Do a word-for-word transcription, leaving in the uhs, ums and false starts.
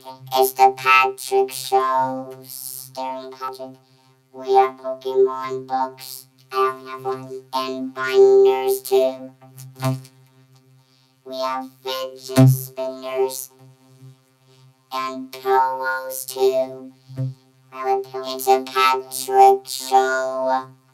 It's the Patrick Show. Starring Patrick. We have Pokemon books. I have one. And binders too. We have fidget spinners. And pillows too. It's a Patrick Show.